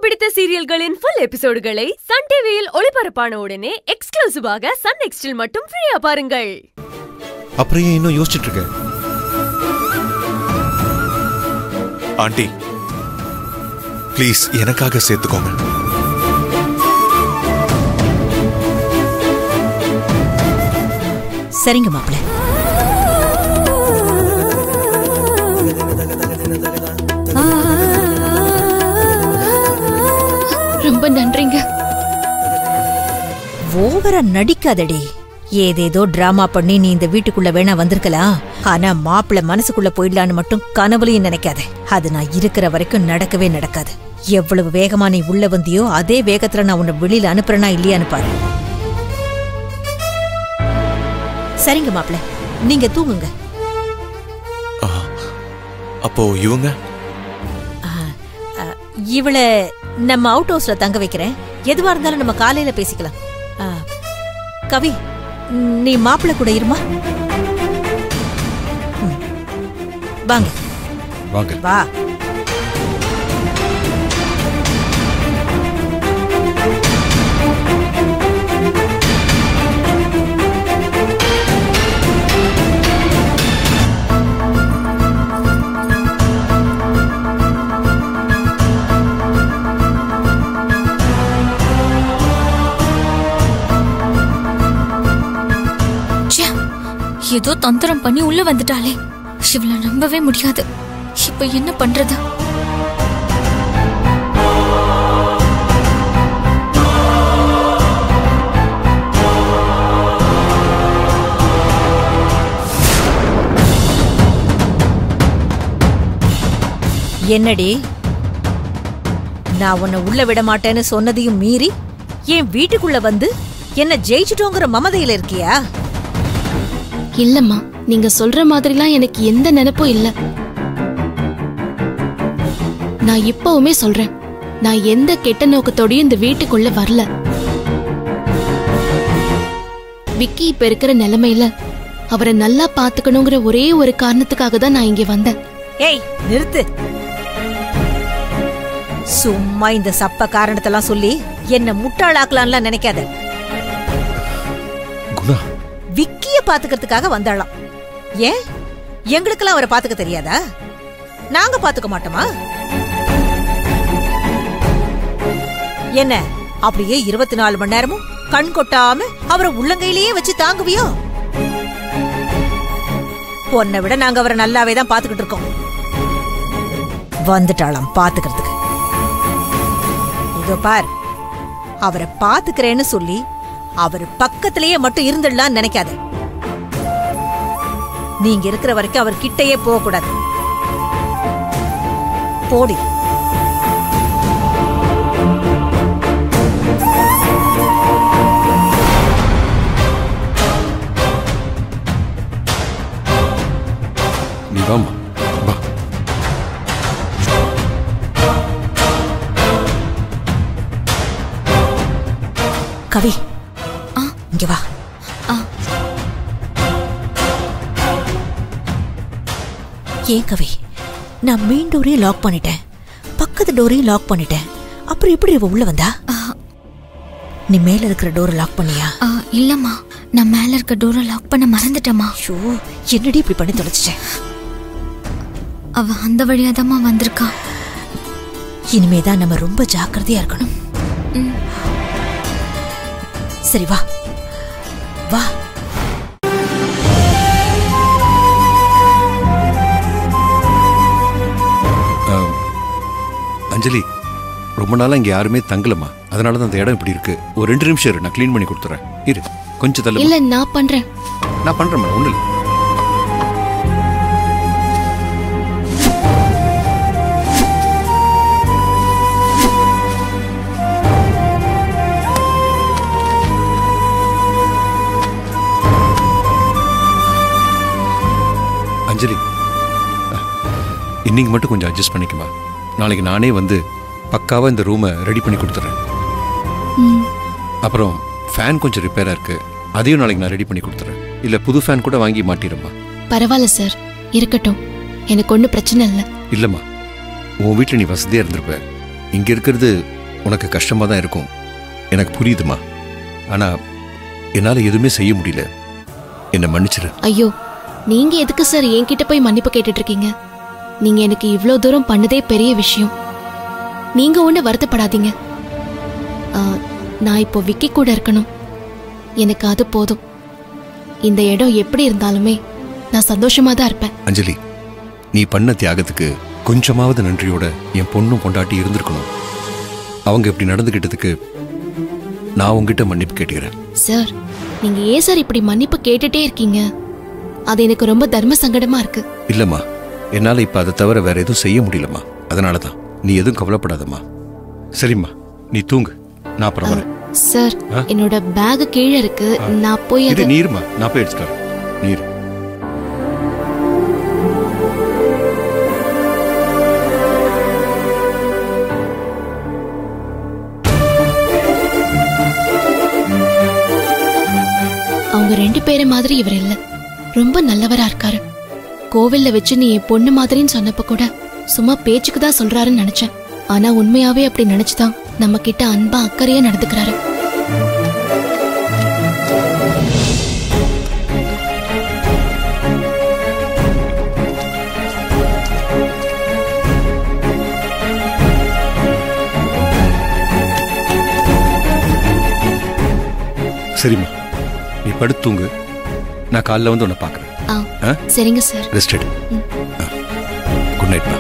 பிடித்த சீரியல்களின் full எபிசோடுகளை SunTVயில் ஒளிபரப்பான உடனே எக்ஸ்க்ளூசிவாக Sun NXTல் மட்டும் ஃப்ரீயா பாருங்கள். அப்புறம் இன்னும் யோசிச்சிட்டு இருக்க? ஆண்டி ப்ளீஸ் எனக்காக சேர்த்துக்கோங்க. சரிங்க மாப்பிள்ள. ரொம்ப நன்றிங்க. ஓவரா நடிக்காதடி. ஏதேதோ டிராமா பண்ணி நீ இந்த வீட்டுக்குள்ள வேணா வந்திருக்கலாம். ஆனா மாப்பிள்ள மனசுக்குள்ள போயிடலான்னு மட்டும் கனவுலையும் நினைக்காத. அது நான் இருக்கிற வரைக்கும் நடக்கவே நடக்காது. எவ்வளவு வேகமா நீ உள்ள வந்தியோ அதே வேகத்துல நான் உன்னை வெளியில அனுப்புறேனா இல்லையான்னு பாரு. சரிங்க மாப்பிள்ள, நீங்க தூங்குங்க. அப்போ இவங்க இவளை நம்ம அவுட் ஹவுஸ்ல தங்க வைக்கிறேன். எதுவா இருந்தாலும் நம்ம காலையில பேசிக்கலாம். கவி, நீ மாப்பிள்ள கூட இருமா. வாங்க வாங்க. வா. ஏதோ தந்திரம் பண்ணி உள்ள வந்துட்டாளே. இவள நம்பவே முடியாது. இப்ப என்ன பண்றது? என்னடி, நான் உன்னை உள்ள விட மாட்டேன்னு சொன்னதையும் மீறி என் வீட்டுக்குள்ள வந்து என்ன ஜெயிச்சிட்டோங்கிற மமதையில இருக்கியா? இல்லம்மா, நீங்க சொல்ற மாதிரிலாம் எனக்கு எந்த நினைப்பும் இல்ல. நான் இப்பவுமே சொல்றேன், நான் எந்த கெட்ட நோக்கத்தோடயும் இந்த வீட்டுக்குள்ள வரல. விக்கி இப்ப இருக்கிற நிலைமையில அவரை நல்லா பாத்துக்கணுங்கிற ஒரே ஒரு காரணத்துக்காக தான் நான் இங்க வந்தேன். ஏய் நிறுத்து. சும்மா இந்த சப்ப காரணத்தெல்லாம் சொல்லி என்ன முட்டாளாக்கலாம்லாம் நினைக்காத. குணா, விக்கிய பாத்துக்கிறதுக்காக வந்தாளாம். ஏன் எங்களுக்கெல்லாம் அவரை பாத்துக்க தெரியாதா? நாங்க பாத்துக்க மாட்டோமா? என்ன அப்படியே 24 மணி நேரமும் கண் கொட்டாம அவரை உள்ளங்கையிலேயே வச்சு தாங்குவியோ? பொண்ணை விட நாங்க அவரை நல்லாவே தான் பாத்துக்கிட்டு இருக்கோம். வந்துட்டாளாம் பாத்துக்கிறதுக்கு. இதோ பார், அவரை பாத்துக்கிறேன்னு சொல்லி அவர் பக்கத்திலேயே மட்டும் இருந்துடலாம் நினைக்காத. நீங்க இருக்கிற வரைக்கும் அவர் கிட்டையே போக கூடாது. போடி. நீ வாமா. வா. கவி, இங்க வா. ஏன் கவி, நான் மெயின் டோரையும் லாக் பண்ணிட்டேன், பக்கத்து டோரையும் லாக் பண்ணிட்டேன். அப்புறம் எப்படி இவ உள்ள வந்தா? நீ மேல இருக்கிற டோரை லாக் பண்ணியா? இல்லம்மா, நான் மேல இருக்க டோரை லாக் பண்ண மறந்துட்டேம்மா. ஷோ, என்னடி இப்படி பண்ணி தொலைச்சிட்டேன்? அவ அந்த வழியாதாம்மா வந்திருக்கா. இனிமேதான் நம்ம ரொம்ப ஜாக்கிரதையா இருக்கணும். சரி வா வா. அஞ்சலி, ரொம்ப நாளா இங்க யாருமே தங்கலமா, அதனாலதான் அந்த இடம் இப்படி இருக்கு. ஒரு 2 நிமிஷம் இரு, நான் கிளீன் பண்ணி கொடுத்துறேன். இரு, கொஞ்சம் தள்ளு. இல்ல, நான் பண்றேன். நான் பண்றேன், ஒண்ணு இல்லை. அஞ்சலி, இன்னைக்கு மட்டும் கொஞ்சம் அட்ஜஸ்ட் பண்ணிக்குமா. நாளைக்கு நானே வந்து பக்காவா இந்த ரூமை ரெடி பண்ணி கொடுத்துறேன். அப்புறம் ஃபேன் கொஞ்சம் ரிப்பேரா இருக்கு, அதையும் நாளைக்கு நான் ரெடி பண்ணி கொடுத்துறேன். இல்ல புது ஃபேன் கூட வாங்கி மாட்டிடுமா. பரவாயில்ல சார், இருக்கட்டும். எனக்கு ஒன்றும் பிரச்சனை இல்லை. இல்லைம்மா, உன் வீட்டில் நீ வசதியாக இருந்திருப்ப. இங்க இருக்கிறது உனக்கு கஷ்டமா தான் இருக்கும், எனக்கு புரியுதுமா. ஆனா என்னால எதுவுமே செய்ய முடியல, என்ன மன்னிச்சிரு. ஐயோ, நீங்க எதுக்கு சார் என்கிட்ட போய் மன்னிப்பு கேட்டுட்டு இருக்கீங்க? நீங்க எனக்கு இவ்ளோ தூரம் பண்ணதே பெரிய விஷயம். நீங்க ஒண்ணு வருத்தப்படாதீங்க. நான் இப்போ விக்கி கூட இருக்கணும், எனக்கு அது போதும். இந்த இடம் எப்படி இருந்தாலுமே நான் சந்தோஷமா தான் இருப்பேன். அஞ்சலி, நீ பண்ண தியாகத்துக்கு கொஞ்சமாவது நன்றியோட என் பொண்ணும் பொண்டாட்டி இருந்திருக்கணும். அவங்க இப்படி நடந்துகிட்டதுக்கு நான் உங்ககிட்ட மன்னிப்பு கேட்டுக்கிறேன். சார், நீங்க ஏன் சார் இப்படி மன்னிப்பு கேட்டுட்டே இருக்கீங்க? அது எனக்கு ரொம்ப தர்ம சங்கடமா இருக்கு. இல்லம்மா, என்னால இப்ப அதை தவிர வேற எதுவும் செய்ய முடியலம்மா. அதனாலதான் நீ எதுவும் கவலைப்படாதம்மா. சரிம்மா, நீ தூங்கு, நான் அப்புறம் வரேன். சார், என்னோட பேக் கீழே இருக்கு, நான் போய் இது நீருமா, நான் போய் எடுத்துட்டு வரேன். நீர். அவங்க 2 பேரை மாதிரி இவர் இல்ல, ரொம்ப நல்லவரா இருக்காரு. கோவில்ல வச்சு நீ என் பொண்ணு மாதிரின்னு சொன்னப்ப கூட சும்மா பேச்சுக்கு தான் சொல்றாருன்னு நினைச்சேன். ஆனா உண்மையாவே அப்படி நினைச்சுதான் நம்ம கிட்ட அன்பா அக்கறையா நடந்துக்கிறாரு. சரிம்மா, நீ படுத்து தூங்கு, நான் காலைல வந்து உன்னை பார்க்கறேன். சரிங்க சார். ரெஸ்ட் எடு. குட் நைட்மா.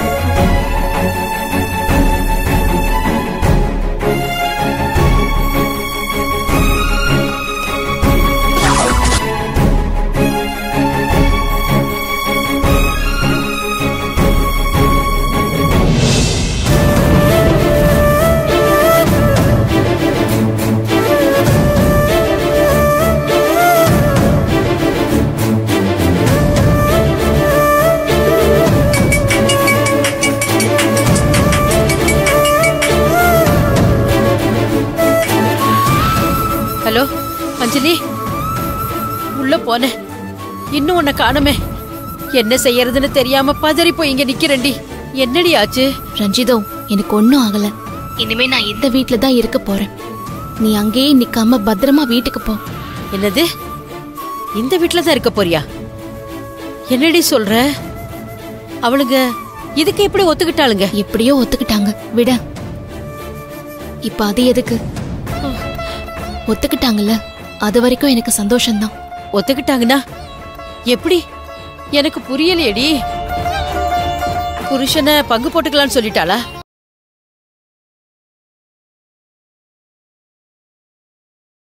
ஹலோ அஞ்சலி, உள்ள போன இன்னும் உன்னை காணுமே. என்ன செய்யறதுன்னு தெரியாம பதறி போய் இங்க நிக்கிறேன்டி. என்னடி ஆச்சு? ரஞ்சிதோ, எனக்கு ஒன்னும் ஆகல. இனிமே நான் இந்த வீட்ல தான் இருக்க போறேன். நீ அங்கேயே நிக்காம பத்திரமா வீட்டுக்கு போ. என்னது, இந்த வீட்ல தான் இருக்க போறியா? என்னடி சொல்ற? அவளுங்க இதுக்கு எப்படி ஒத்துக்கிட்டாளுங்க? எப்படியோ ஒத்துக்கிட்டாங்க, விட. இப்ப அது எதுக்கு? ஒத்துக்கிட்டாங்கல்ல, அது வரைக்கும் எனக்கு சந்தோஷம்தான். ஒத்துக்கிட்டாங்கன்னா எப்படி? எனக்கு புரியலையேடி. புருஷனை பங்கு போட்டுக்கலான்னு சொல்லிட்டாளா?